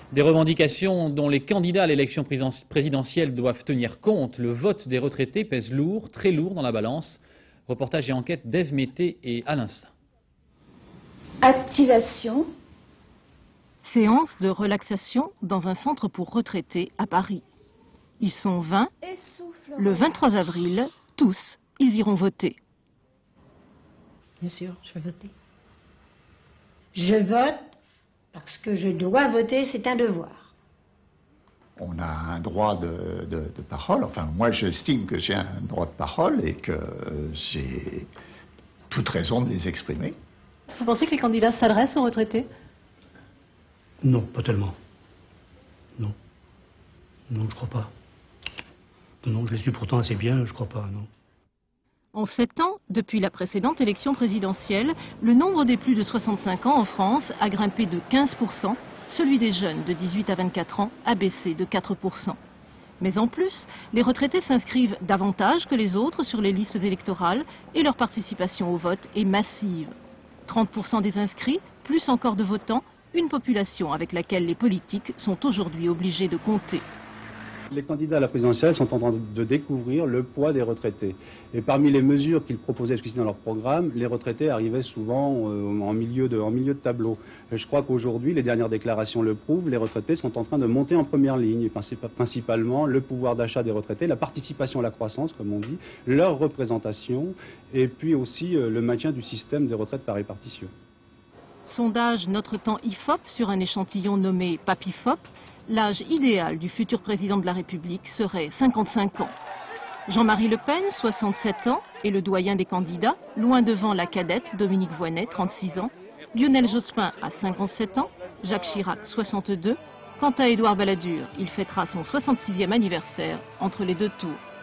Des revendications dont les candidats à l'élection présidentielle doivent tenir compte. Le vote des retraités pèse lourd, très lourd dans la balance. Reportage et enquête d'Ève Mété et Alain Saint. Activation. Séance de relaxation dans un centre pour retraités à Paris. Ils sont 20. Le 23 avril, tous, ils iront voter. Bien sûr, je vais voter. Je vote parce que je dois voter, c'est un devoir. On a un droit de parole, enfin moi j'estime que j'ai un droit de parole et que j'ai toute raison de les exprimer. Vous pensez que les candidats s'adressent aux retraités? Non, pas tellement. Non. Non, je crois pas. Non, je les suis pourtant assez bien, je crois pas, non. En 7 ans, depuis la précédente élection présidentielle, le nombre des plus de 65 ans en France a grimpé de 15%, celui des jeunes de 18 à 24 ans a baissé de 4%. Mais en plus, les retraités s'inscrivent davantage que les autres sur les listes électorales et leur participation au vote est massive. 30% des inscrits, plus encore de votants, une population avec laquelle les politiques sont aujourd'hui obligés de compter. Les candidats à la présidentielle sont en train de découvrir le poids des retraités. Et parmi les mesures qu'ils proposaient jusqu'ici dans leur programme, les retraités arrivaient souvent en milieu de tableau. Et je crois qu'aujourd'hui, les dernières déclarations le prouvent, les retraités sont en train de monter en première ligne. Et principalement le pouvoir d'achat des retraités, la participation à la croissance, comme on dit, leur représentation, et puis aussi le maintien du système des retraites par répartition. Sondage Notre Temps IFOP sur un échantillon nommé Papifop. L'âge idéal du futur président de la République serait 55 ans. Jean-Marie Le Pen, 67 ans, est le doyen des candidats, loin devant la cadette Dominique Voynet, 36 ans, Lionel Jospin à 57 ans, Jacques Chirac, 62. Quant à Édouard Balladur, il fêtera son 66e anniversaire entre les deux tours.